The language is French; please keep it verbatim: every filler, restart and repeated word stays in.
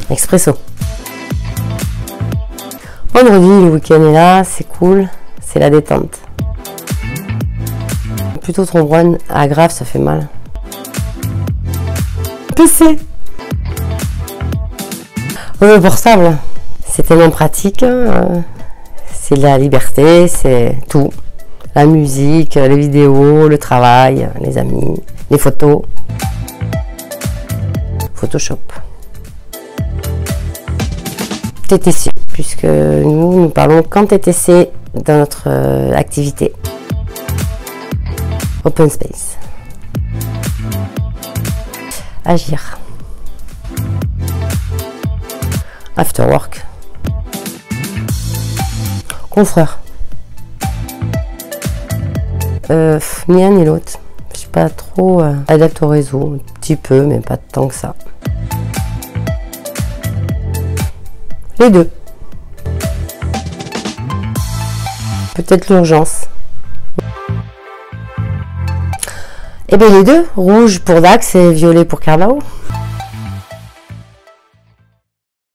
Expresso. Vendredi, le week-end est là, c'est cool, c'est la détente. Plutôt trombone, ah grave, ça fait mal. P C. Le portable, c'est tellement pratique, hein. C'est la liberté, c'est tout. La musique, les vidéos, le travail, les amis, les photos. Photoshop. T T C, puisque nous, nous parlons qu'en T T C dans notre euh, activité. Open Space. Agir. After work. Confrère. Euh, ni un ni l'autre. Je suis pas trop euh, adepte au réseau, un petit peu, mais pas tant que ça. Les deux. Peut-être l'urgence. Eh bien les deux, rouge pour Dax et violet pour Carlao.